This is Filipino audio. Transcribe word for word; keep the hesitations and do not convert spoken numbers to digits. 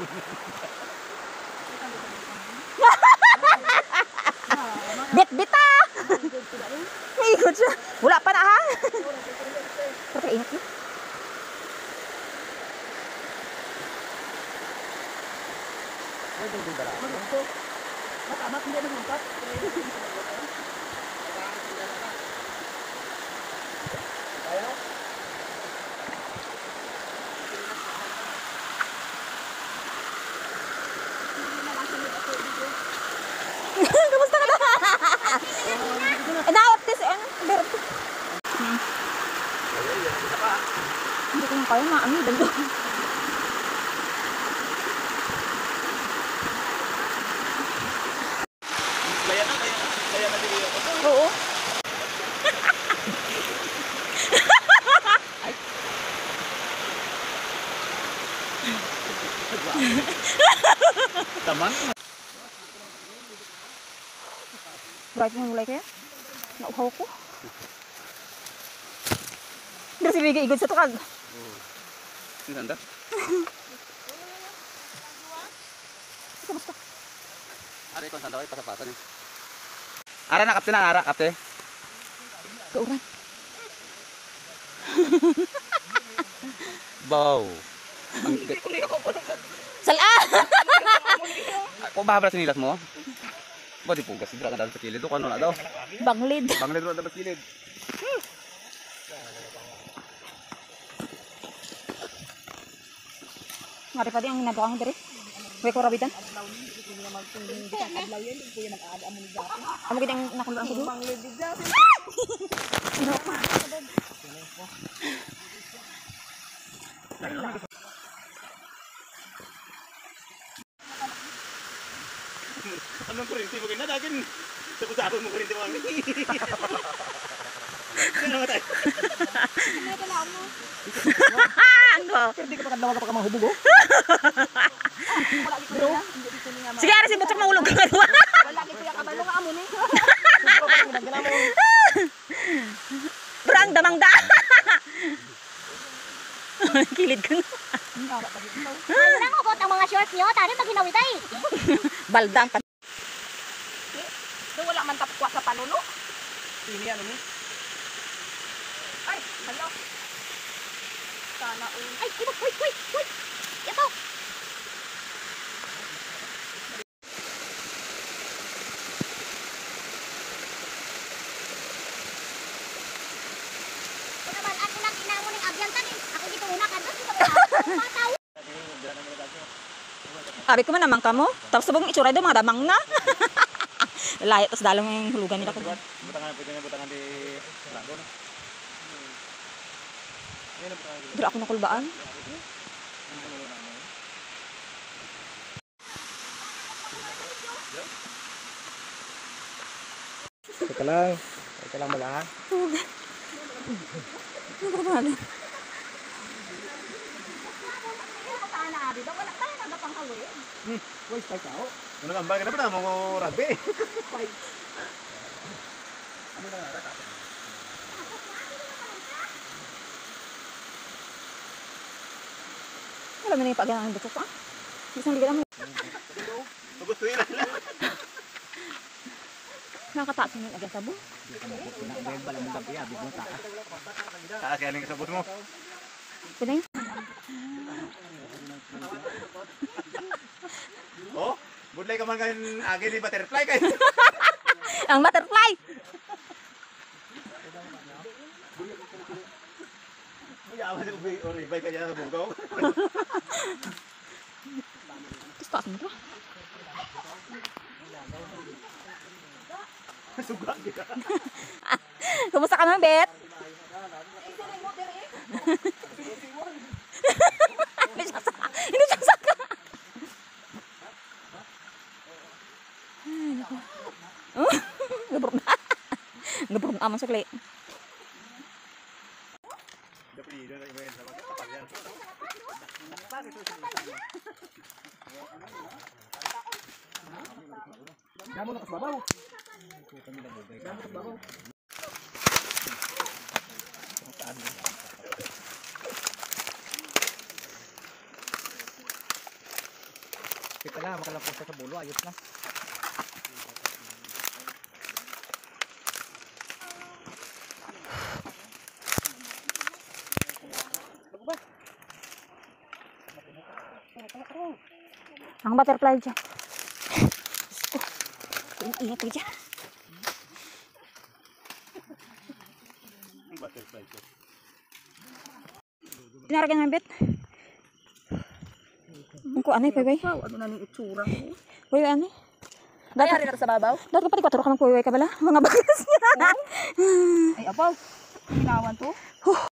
Bit-bita! May ikot siya. Wala pa na ha? Pero kaingat yun. Matamat hindi nagmangkat. Ayaw? Kamusta ka na? Inaot this ano? Berto. Hindi ko na kaya maami. Dalo. Kaya na, kaya na. Kaya na din yun. Oo. Taman? Bright mo mulai kaya? Nauhaw ko. Dari si Biga igod sa tukag. Oo. Ang ganda. Kamusta? Ari ko sandal ay pasapatan niya. Ara na kapten na ara kapte. Kauran. Bow. Ang Sala! ko ba bara sinilas mo? Ba di pugas dira ka dal sa kilid ko ano na daw. Banglid. Banglid ro dapat kilid. Ngari pa di ang ginagawa ko diri. Way ko rabitan. Amo gid ang nakuloan ko. Banglid digda. Ino pa. Anong kuryente mo kina dagin? Sa kusabon mo kuryente mo. Ano ba tayo? Ano ka lang mo? Ano? Hindi ka pa kadlaw ka pa mahubog oh. Sige, ari si Butchok mahulog ka nga. Wala kay kuya kabalo nga amo ni. Brang damang da. Kilid ka na. Ano lang ugot ang mga short niyo, tari maginawid ay. Baldang pa. Do wala man tapwa sa panuno. Ini ano ni? Ay, hello. Sana un. Ay, kuno, hoy, hoy, hoy. Ito. Kuno man ako lang inamo ning abyantan eh. Ako dito una kadto sa mga tao. Abi ko man naman kamo. Tapos sabong itsura do mga damang na. Layo tas dalong yung hulugan nila ko. Butangan pwede na butangan di lago no. Dira ako nakulbaan. Teka lang. Teka lang mala ha. Ano ba ba? Wala tayo nagapang kawin. Hmm, wais pa kao. Ano nga ba kana pa mo rabi? Ano na ara ka? Alam mo na yung pag-anang ng Butchok pa? Isang liga naman. Gusto ira na. Nakataas mo yung agad sabo. Nakabel pala mo gabi abi mo taas. Taas kaya ning sabot mo. Pwede yun? Oh, budlay ka man kan agi di butterfly kay. Ang butterfly! Yaman sa ubay ori bay kaya sa bugaw. Tapos taas mo ito. Suga kita. Kumusta ka naman, Bet? Hindi siya saka. Ay, naku. Oh, gabrog na. Gabrog na aman sa kli. Damo na kasbabaw. Kita lang, makalampos sa bulo, ayos na. Ang butterfly dyan. Ang ingat ko dyan. Pinaragan ng bet. Ang ko ano eh, payway. Wow, ano na yung itsura ko? Payway ano eh. Ay, ari na sa babaw? Dati ka pati kwatro ka ng payway ka bala. Mga bagas niya. Ay, abaw. Ginawan to?